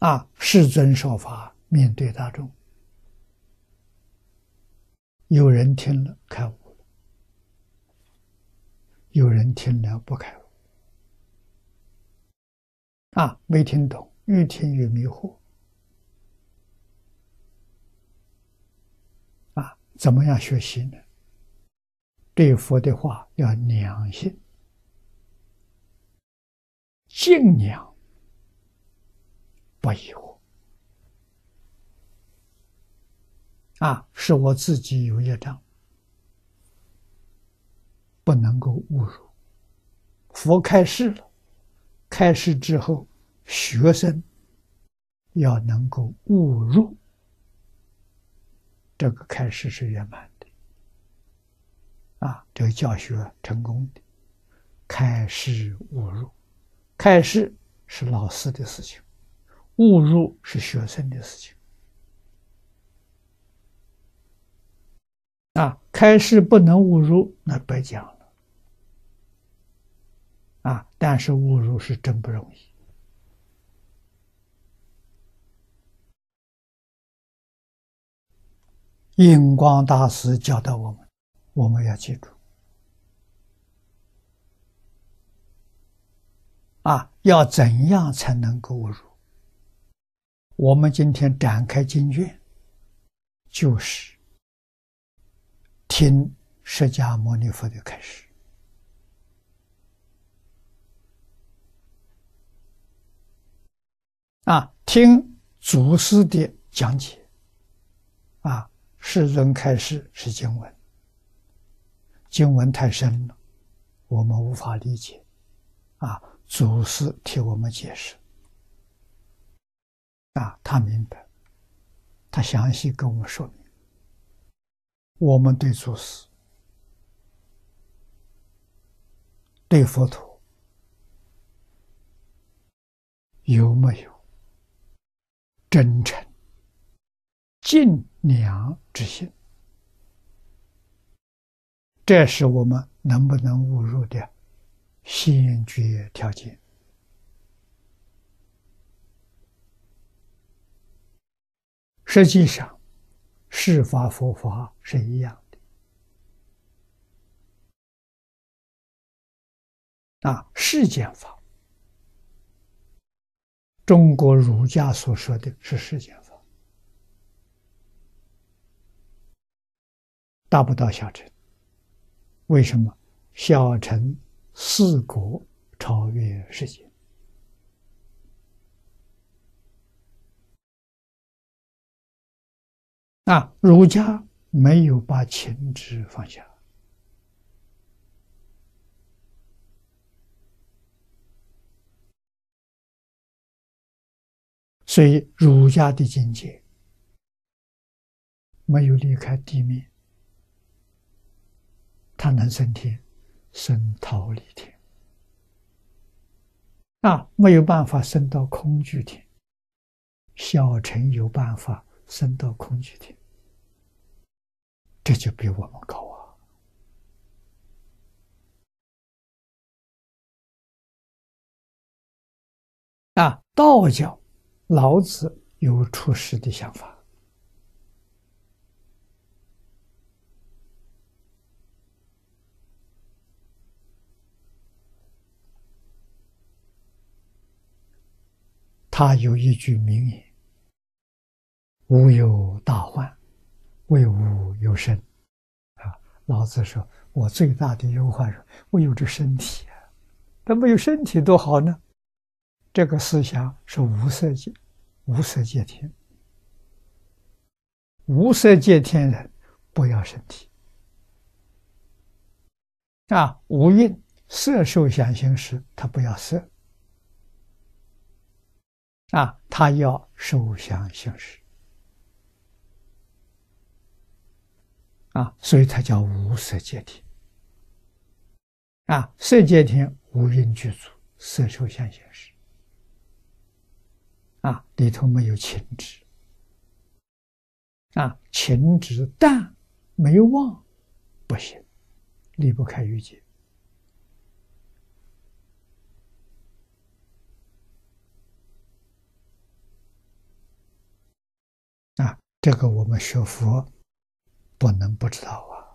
世尊说法，面对大众，有人听了开悟了，有人听了不开悟，没听懂，越听越迷惑，怎么样学习呢？对佛的话要良心，敬仰，不疑惑。是我自己有业障，不能够误入。佛开示了，开示之后，学生要能够误入，这个开示是圆满的。这个教学成功的，开示误入，开示是老师的事情，误入是学生的事情。开示不能误入，那白讲了。但是误入是真不容易。印光大师教导我们，我们要记住。要怎样才能够误入？我们今天展开经卷，就是听释迦牟尼佛的开示，听祖师的讲解，世尊开示是经文，经文太深了，我们无法理解，祖师替我们解释，他明白，他详细跟我们说明，我们对祖师、对佛陀有没有真诚敬仰之心，这是我们能不能误入的先决条件。实际上释法佛法是一样的。世间法，中国儒家所说的是世间法，达不到小乘。为什么？小乘四国超越世界。儒家没有把情执放下，所以儒家的境界没有离开地面，它能升天，升忉利天。没有办法升到空居天，小乘有办法升到空居天，这就比我们高道教老子有出世的想法，他有一句名言：吾有大患，为吾有身。老子说，我最大的忧患是我有这身体，但没有身体多好呢。这个思想是无色界，无色界天，无色界天人不要身体。无蕴色受想行识，他不要色，他要受想行识，所以它叫无色界天。色界天无蕴具足，色受想行识，里头没有情执，情执但没忘不行，离不开欲界。 这个我们学佛不能不知道啊。